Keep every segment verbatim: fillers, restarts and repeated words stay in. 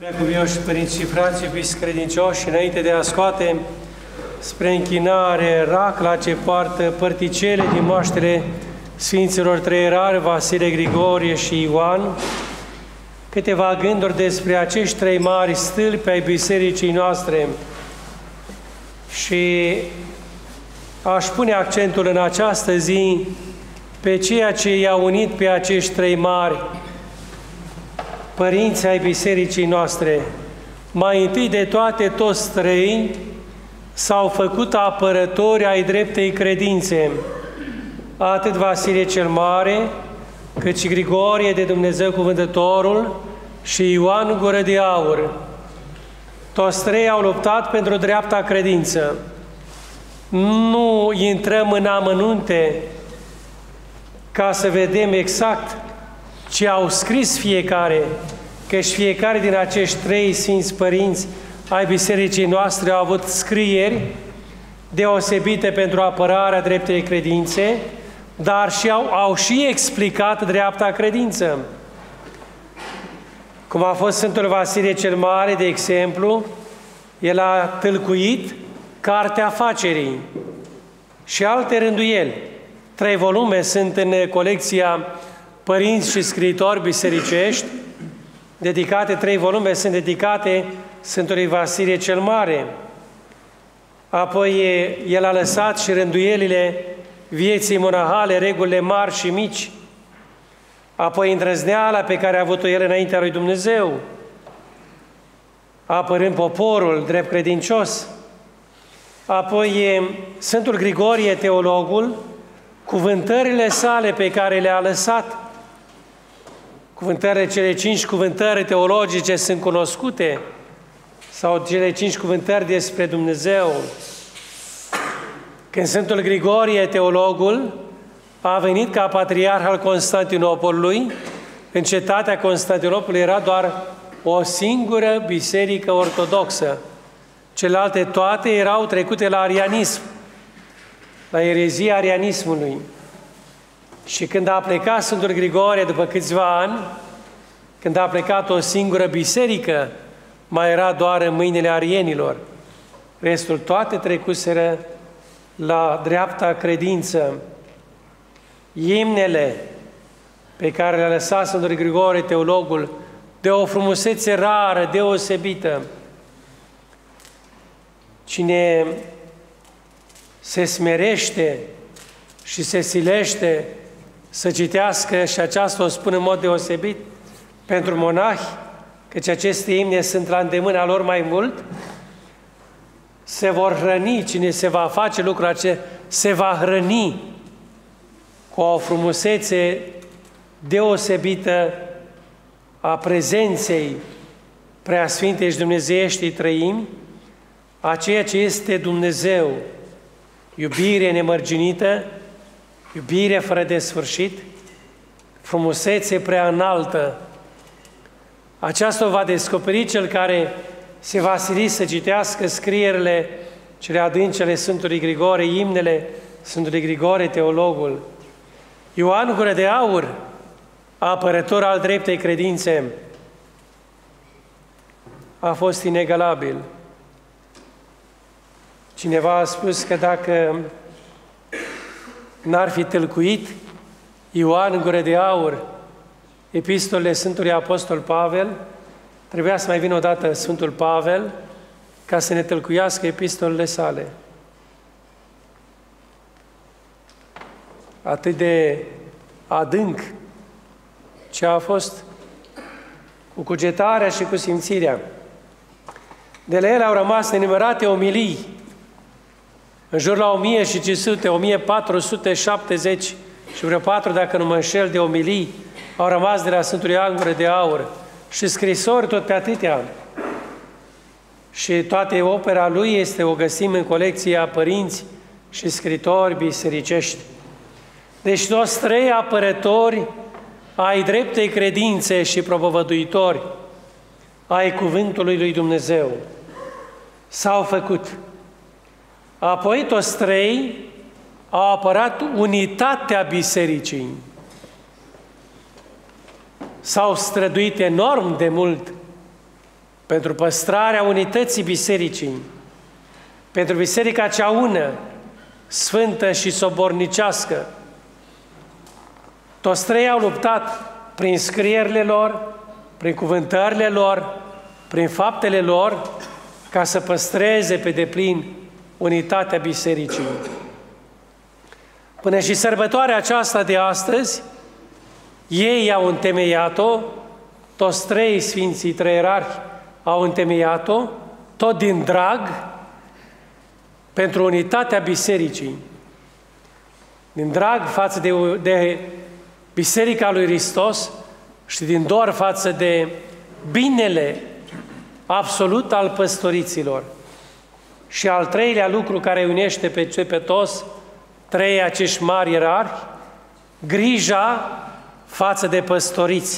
Preacuvioși părinți și frați, iubiți credincioși, înainte de a scoate spre închinare racla ce poartă părticele din moaștele Sfinților Trei Erari, Vasile, Grigorie și Ioan, câteva gânduri despre acești trei mari stâlpi ai bisericii noastre. Și aș pune accentul în această zi pe ceea ce i-a unit pe acești trei mari părinți ai bisericii noastre. Mai întâi de toate, toți trei s-au făcut apărători ai dreptei credințe, atât Vasile cel Mare, cât și Grigorie de Dumnezeu Cuvântătorul și Ioan Gură de Aur. Toți trei au luptat pentru dreapta credință. Nu intrăm în amănunte ca să vedem exact ce au scris fiecare, căci fiecare din acești trei Sfinți Părinți ai bisericii noastre au avut scrieri deosebite pentru apărarea dreptei credințe, dar și au, au și explicat dreapta credință. Cum a fost Sfântul Vasile cel Mare, de exemplu, el a tâlcuit Cartea Facerii și alte rânduieli. Trei volume sunt în colecția Părinți și Scriitori Bisericești, dedicate, trei volume sunt dedicate Sfântului Vasile cel Mare. Apoi el a lăsat și rânduielile vieții monahale, regulile mari și mici. Apoi îndrăzneala pe care a avut-o el înaintea lui Dumnezeu, apărând poporul drept credincios. Apoi Sfântul Grigorie, teologul, cuvântările sale pe care le-a lăsat, cuvântările, cele cinci cuvântări teologice sunt cunoscute, sau cele cinci cuvântări despre Dumnezeu. Când Sfântul Grigorie, teologul, a venit ca patriarh al Constantinopolului, în cetatea Constantinopolului era doar o singură biserică ortodoxă. Celelalte toate erau trecute la arianism, la erezia arianismului. Și când a plecat Sfântul Grigorie, după câțiva ani, când a plecat o singură biserică, mai era doar în mâinile arienilor. Restul toate trecuseră la dreapta credință. Imnele pe care le-a lăsat Sfântul Grigorie, teologul, de o frumusețe rară, deosebită. Cine se smerește și se silește să citească, și aceasta o spun în mod deosebit pentru monahi, căci aceste imne sunt la îndemâna lor mai mult, se vor hrăni, cine se va face lucrul acesta, se va hrăni cu o frumusețe deosebită a prezenței Preasfintei și Dumnezeieștii Trăimi, a ceea ce este Dumnezeu, iubire nemărginită, iubire fără de sfârșit, frumusețe prea înaltă. Aceasta o va descoperi cel care se va sili să citească scrierile cele adânci ale Sfântului Grigorie, imnele Sfântului Grigorie, teologul. Ioan Gură de Aur, apărător al dreptei credințe, a fost inegalabil. Cineva a spus că dacă n-ar fi tâlcuit Ioan Gură de Aur epistolele Sfântului Apostol Pavel, trebuia să mai vină odată Sfântul Pavel ca să ne tâlcuiască epistolele sale. Atât de adânc ce a fost cu cugetarea și cu simțirea. De la el au rămas nenumărate omilii, în jur la o mie cinci sute, o mie patru sute șaptezeci și vreo patru, dacă nu mă înșel, de omilii au rămas de la Sfântul Ioan Gură de Aur și scrisori tot pe atâtea. Și toată opera lui este, o găsim în colecția Părinți și Scriitori Bisericești. Deci toți trei apărători ai dreptei credințe și propovăduitori ai cuvântului lui Dumnezeu s-au făcut. Apoi toți trei au apărat unitatea bisericii. S-au străduit enorm de mult pentru păstrarea unității bisericii, pentru biserica cea ună, sfântă și sobornicească. Toți trei au luptat prin scrierile lor, prin cuvântările lor, prin faptele lor, ca să păstreze pe deplin unitatea bisericii. Până și sărbătoarea aceasta de astăzi, ei au întemeiat-o, toți trei Sfinții Trăierarhi au întemeiat-o, tot din drag, pentru unitatea bisericii. Din drag față de, de Biserica lui Hristos și din dor față de binele absolut al păstoriților. Și al treilea lucru care unește pe cei pe toți, trei acești mari ierarhi, grija față de păstoriți.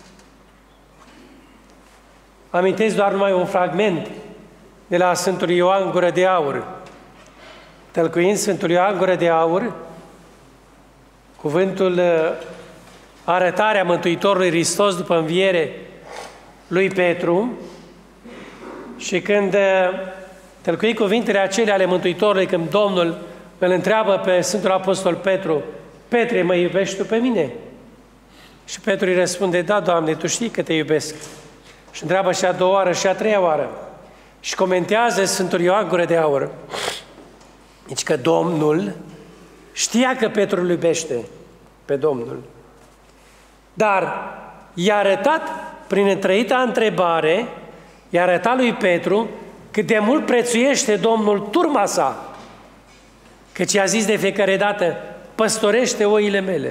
Amintesc doar numai un fragment de la Sfântul Ioan Gură de Aur. Tălcuind Sfântul Ioan Gură de Aur, cuvântul arătarea Mântuitorului Hristos după înviere lui Petru, și când tălcui cuvintele acelea ale Mântuitorului, când Domnul îl întreabă pe Sfântul Apostol Petru: Petre, mă iubești tu pe mine? Și Petru îi răspunde: da, Doamne, Tu știi că Te iubesc. Și întreabă și a doua oară și a treia oară. Și comentează Sfântul Ioan Gură de Aur, deci că Domnul știa că Petru îl iubește pe Domnul, dar i-a arătat prin întrăita întrebare, i-a arătat lui Petru cât de mult prețuiește Domnul turma sa, căci i-a zis de fiecare dată: păstorește oile mele.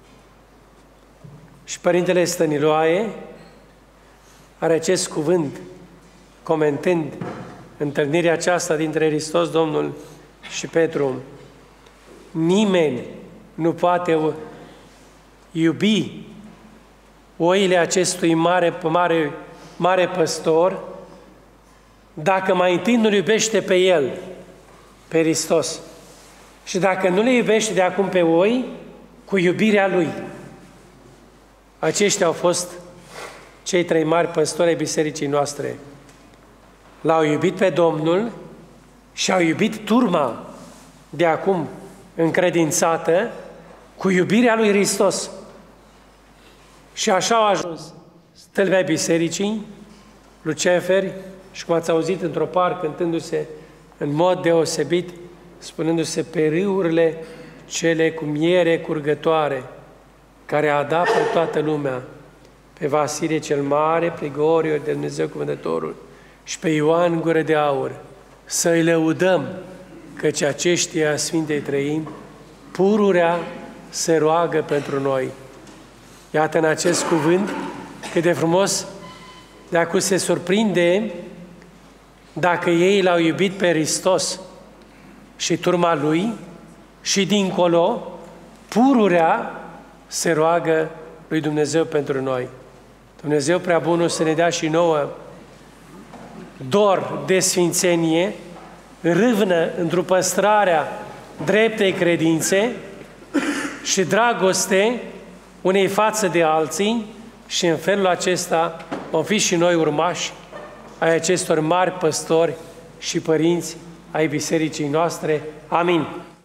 Și Părintele Stăniloae are acest cuvânt, comentând întâlnirea aceasta dintre Hristos Domnul și Petru: nimeni nu poate iubi oile acestui mare, mare, mare păstor dacă mai întâi nu-L iubește pe El, pe Hristos. Și dacă nu le iubește de acum pe oi, cu iubirea Lui. Aceștia au fost cei trei mari păstori ai bisericii noastre. L-au iubit pe Domnul și au iubit turma de acum încredințată cu iubirea lui Hristos. Și așa au ajuns stâlpi ai bisericii, luceferi, și cum ați auzit într-o par cântându-se în mod deosebit, spunându-se: pe râurile cele cu miere curgătoare, care adapă toată lumea, pe Vasile cel Mare, pe Grigoriu de Dumnezeu Cuvântătorul și pe Ioan Gură de Aur, să-i lăudăm, căci aceștia Sfintei Trăimi pururea se roagă pentru noi. Iată, în acest cuvânt, cât de frumos, dacă se surprinde dacă ei l-au iubit pe Hristos și turma Lui, și dincolo, pururea se roagă lui Dumnezeu pentru noi. Dumnezeu prea bunul să ne dea și nouă dor de sfințenie, râvnă într-o păstrarea dreptei credințe și dragoste unei față de alții, și în felul acesta vom fi și noi urmași ai acestor mari păstori și părinți ai bisericii noastre. Amin.